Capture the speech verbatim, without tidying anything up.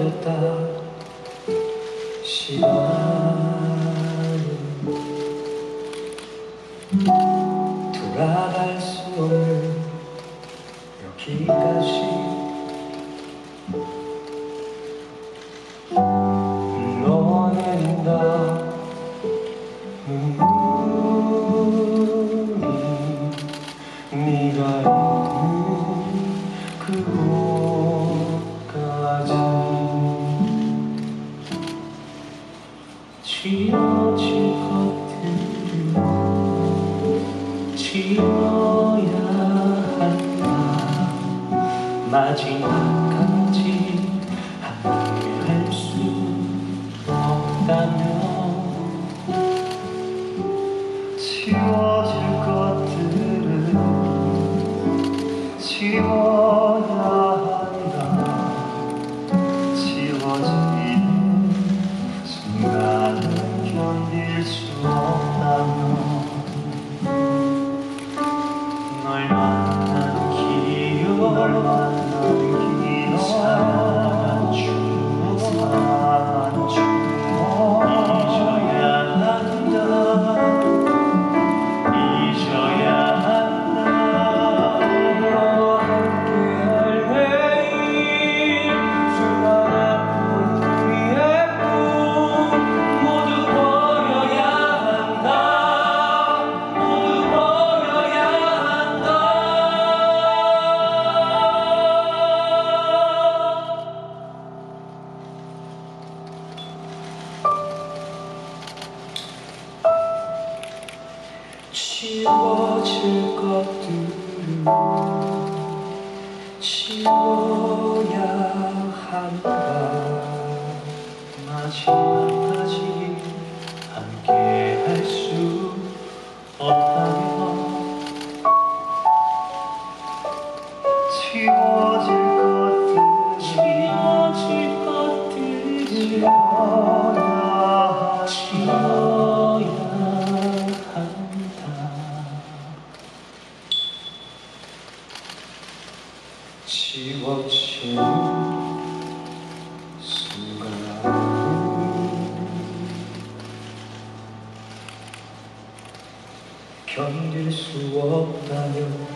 기다렸다 시간은 돌아갈 수 없는 여기까지 너는 나 네가 있는 그곳까지 지워질 것들은 지워야 한다. 마지막까지 함께 할 수 없다면 지워질 것들은 지워야 한다. 지워지는 순간을 견딜 수 없다면 널 만난 기억 널 만난 기억 사랑한 추억 사랑한 추억 잊어야 한다. 잊어야 한다. 너와 함께할 내일 수많은 우리의 꿈 모두 버려야 한다. 모두 버려야 한다. 지워질 것들은 지워야 한다. 마지막까지 함께 할 수 없다면 지워질 것들은 지워질 것들은 지워야 지워야 한다. 지워지는 순간을 견딜 수 없다면